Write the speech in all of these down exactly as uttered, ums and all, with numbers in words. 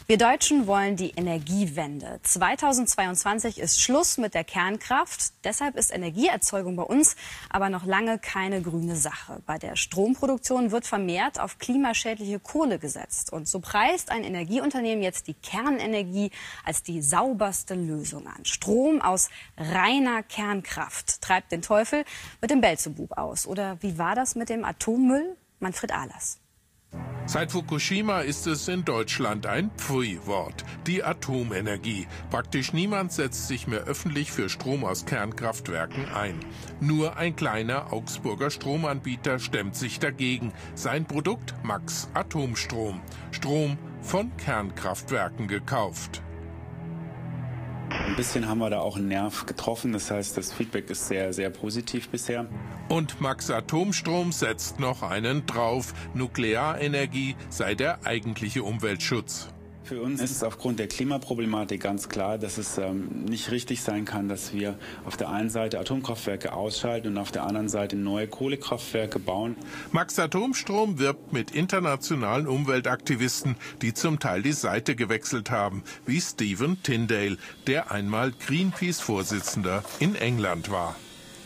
Wir Deutschen wollen die Energiewende. zweitausendzweiundzwanzig ist Schluss mit der Kernkraft. Deshalb ist Energieerzeugung bei uns aber noch lange keine grüne Sache. Bei der Stromproduktion wird vermehrt auf klimaschädliche Kohle gesetzt. Und so preist ein Energieunternehmen jetzt die Kernenergie als die sauberste Lösung an. Strom aus reiner Kernkraft treibt den Teufel mit dem Beelzebub aus. Oder wie war das mit dem Atommüll? Manfred Ahlers. Seit Fukushima ist es in Deutschland ein Pfui-Wort, die Atomenergie. Praktisch niemand setzt sich mehr öffentlich für Strom aus Kernkraftwerken ein. Nur ein kleiner Augsburger Stromanbieter stemmt sich dagegen. Sein Produkt Max Atomstrom. Strom von Kernkraftwerken gekauft. Ein bisschen haben wir da auch einen Nerv getroffen. Das heißt, das Feedback ist sehr, sehr positiv bisher. Und Max Atomstrom setzt noch einen drauf. Nuklearenergie sei der eigentliche Umweltschutz. Für uns ist es aufgrund der Klimaproblematik ganz klar, dass es ähm, nicht richtig sein kann, dass wir auf der einen Seite Atomkraftwerke ausschalten und auf der anderen Seite neue Kohlekraftwerke bauen. Max Atomstrom wirbt mit internationalen Umweltaktivisten, die zum Teil die Seite gewechselt haben, wie Stephen Tindale, der einmal Greenpeace-Vorsitzender in England war.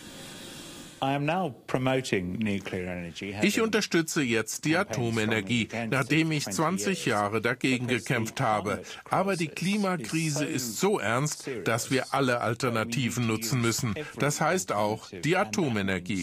Ich unterstütze jetzt die Atomenergie, nachdem ich zwanzig Jahre dagegen gekämpft habe. Aber die Klimakrise ist so ernst, dass wir alle Alternativen nutzen müssen. Das heißt auch die Atomenergie.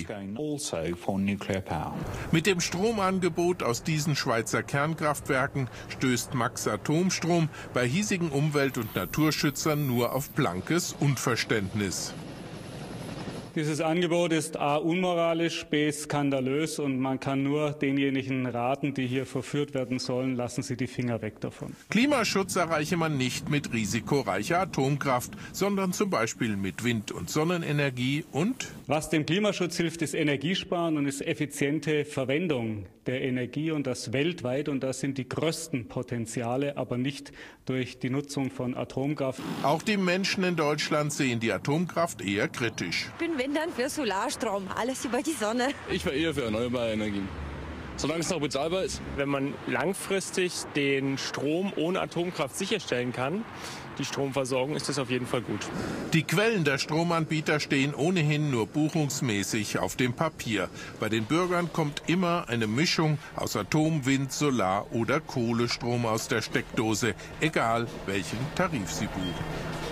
Mit dem Stromangebot aus diesen Schweizer Kernkraftwerken stößt Max Atomstrom bei hiesigen Umwelt- und Naturschützern nur auf blankes Unverständnis. Dieses Angebot ist a. unmoralisch, b. skandalös, und man kann nur denjenigen raten, die hier verführt werden sollen, lassen Sie die Finger weg davon. Klimaschutz erreiche man nicht mit risikoreicher Atomkraft, sondern zum Beispiel mit Wind- und Sonnenenergie und... Was dem Klimaschutz hilft, ist Energiesparen und ist effiziente Verwendung der Energie, und das weltweit, und das sind die größten Potenziale, aber nicht durch die Nutzung von Atomkraft. Auch die Menschen in Deutschland sehen die Atomkraft eher kritisch. Ich bin wenn dann für Solarstrom, alles über die Sonne. Ich wäre eher für erneuerbare Energien, solange es noch bezahlbar ist. Wenn man langfristig den Strom ohne Atomkraft sicherstellen kann, die Stromversorgung, ist das auf jeden Fall gut. Die Quellen der Stromanbieter stehen ohnehin nur buchungsmäßig auf dem Papier. Bei den Bürgern kommt immer eine Mischung aus Atom, Wind, Solar oder Kohlestrom aus der Steckdose, egal welchen Tarif sie buchen.